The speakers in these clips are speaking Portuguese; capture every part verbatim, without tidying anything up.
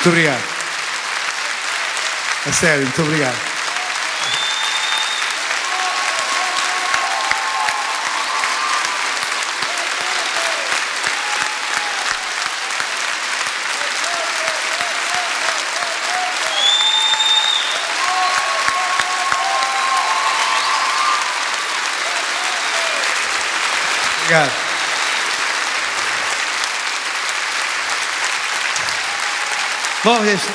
Muito obrigado. A sério, muito obrigado. Obrigado. Bom, este...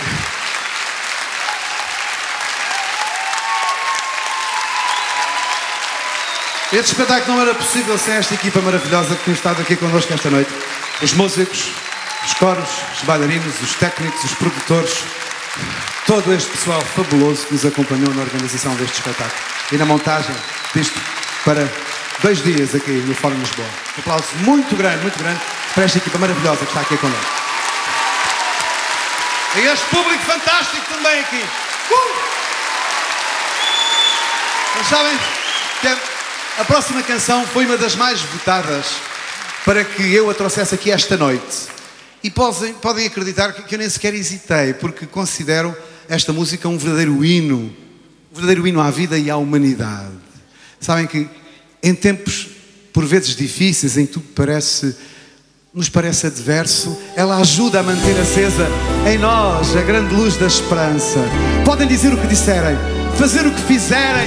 este espetáculo não era possível sem esta equipa maravilhosa que tem estado aqui connosco esta noite. Os músicos, os coros, os bailarinos, os técnicos, os produtores, todo este pessoal fabuloso que nos acompanhou na organização deste espetáculo e na montagem disto para dois dias aqui no Fórum de Lisboa. Um aplauso muito grande, muito grande para esta equipa maravilhosa que está aqui connosco. E este público fantástico também aqui. Uh! Mas sabem que a próxima canção foi uma das mais votadas para que eu a trouxesse aqui esta noite. E podem, podem acreditar que eu nem sequer hesitei, porque considero esta música um verdadeiro hino, um verdadeiro hino à vida e à humanidade. Sabem que em tempos, por vezes difíceis, em que tudo parece, nos parece adverso, ela ajuda a manter acesa em nós a grande luz da esperança. Podem dizer o que disserem, fazer o que fizerem.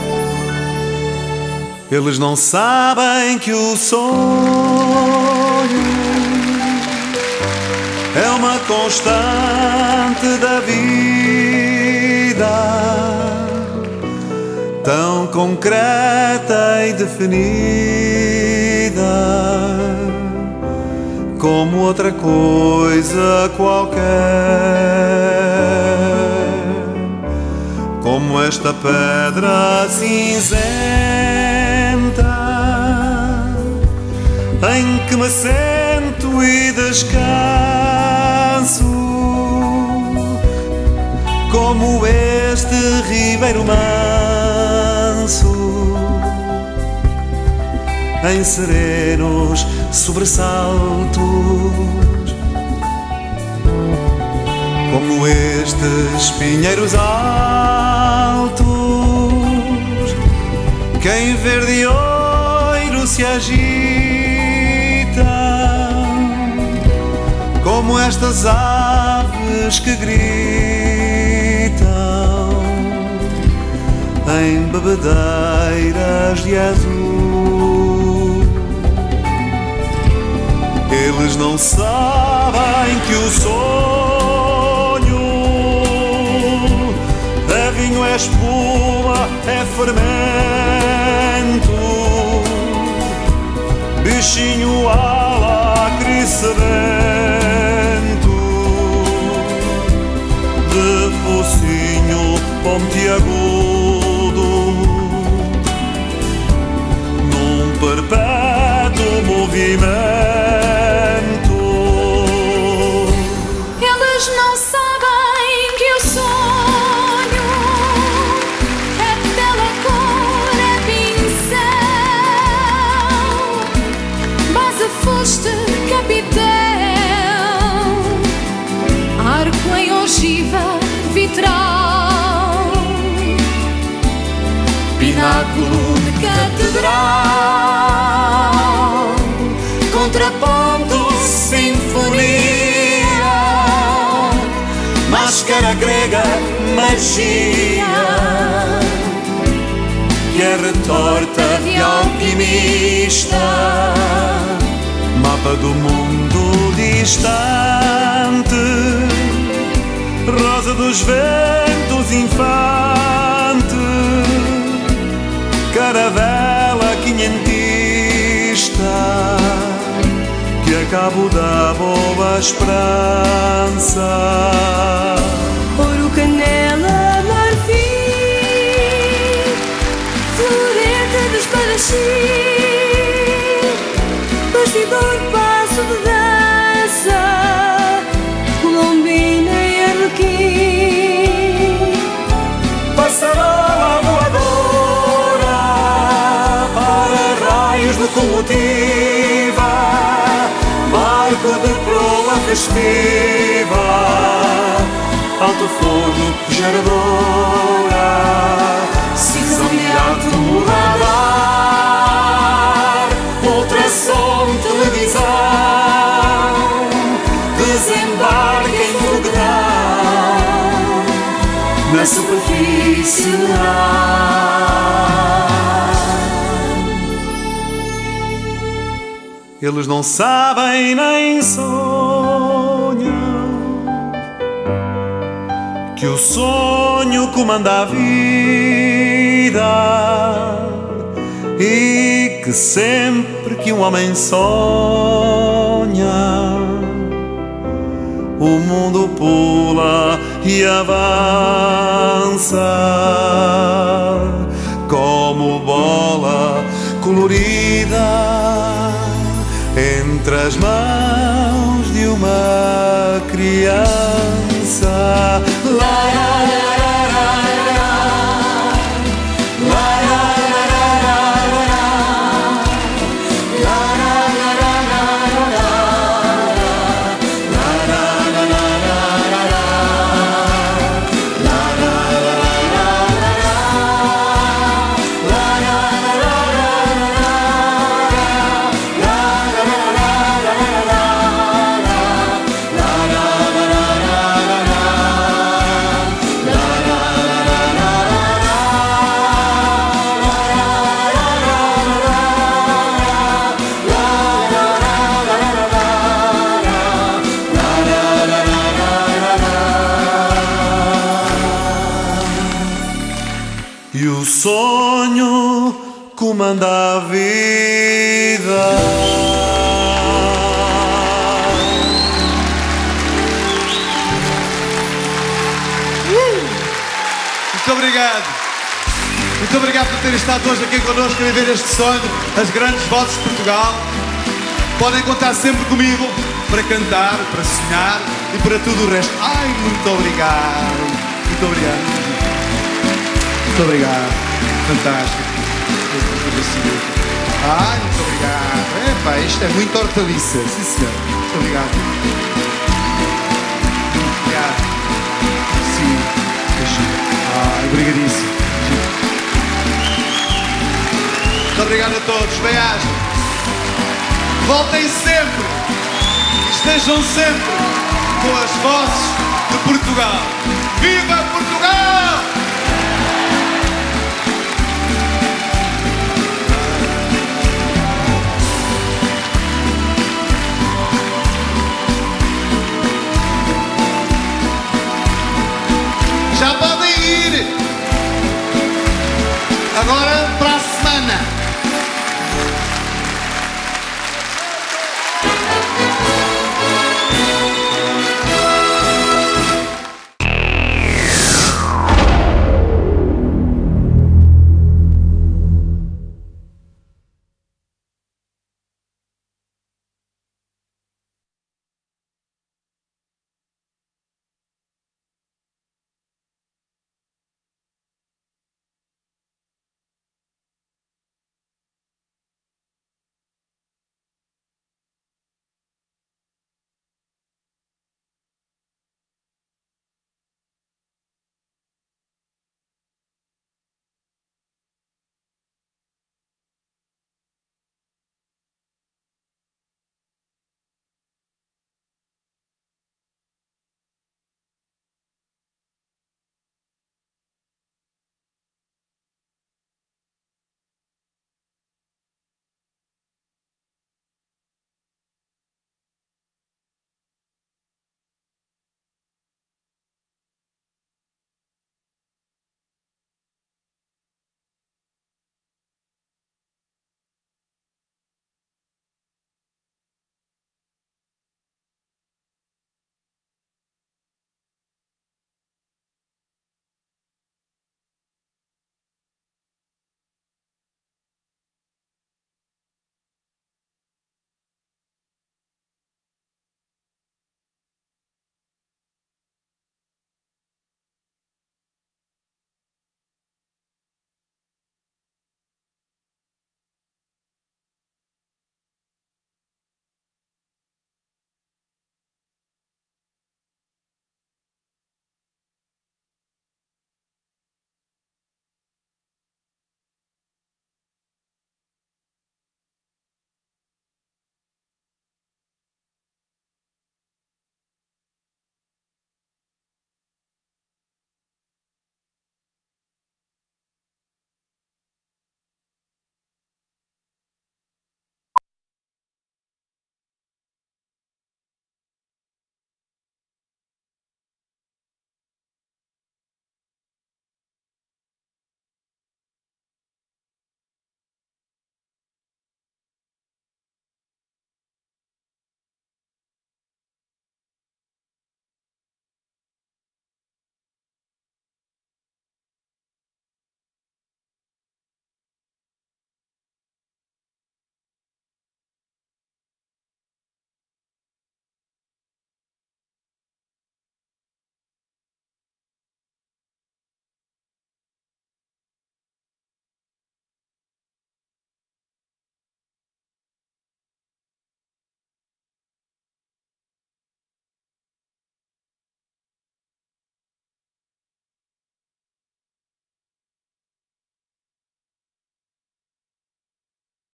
Eles não sabem que o sonho é uma constante da vida, tão concreta e definida como outra coisa qualquer, como esta pedra cinzenta em que me sento e descanso, como este ribeiro manso em serenos sobressaltos, como estes pinheiros altos que em verde oiro se agitam, como estas aves que gritam em bebedeiras de azul. Eles não sabem que o sonho é vinho, é espuma, é fermento, bichinho alacre sedento, de focinho pontiagudo, num perpétuo movimento. Eles não sabem que o sonho é tela, cor, é pincel, base, fuste, capitel, arco em ogiva, vitral, pináculo de catedral, contraponto, sinfonia, máscara grega, magia, que é retorta de alquimista, Mapa do mundo distante, rosa dos ventos infante, caravela quinhentista, que a cabo da boa esperança. ouro, canela, marfim, floreta de espadachim, bastidor, passo de dança, colombina e arlequim, Passarola voadora para raios de locomotiva, barco de proa festiva, alto forno, geradora, cisão de alto radar, ultrassom, televisão, desembarque em foguetão na superfície lunar. Eles não sabem nem sonham que o sonho comanda a vida e que sempre que um homem sonha, o mundo pula e avança como bola colorida entre as mãos de uma criança. La, la, la, la, la, la, e o sonho comanda a vida. Muito obrigado. Muito obrigado por terem estado hoje aqui connosco a viver este sonho, as grandes vozes de Portugal. Podem contar sempre comigo para cantar, para sonhar e para tudo o resto. Ai, muito obrigado. Muito obrigado. Muito obrigado. Fantástico. Ai, muito obrigado. Epá, isto é muito hortaliça. Sim, senhor. Muito obrigado. Muito obrigado. Sim. Ai, obrigadíssimo. Muito obrigado a todos. Bem-ajas. Voltem sempre. Estejam sempre com as vozes de Portugal. Viva Portugal!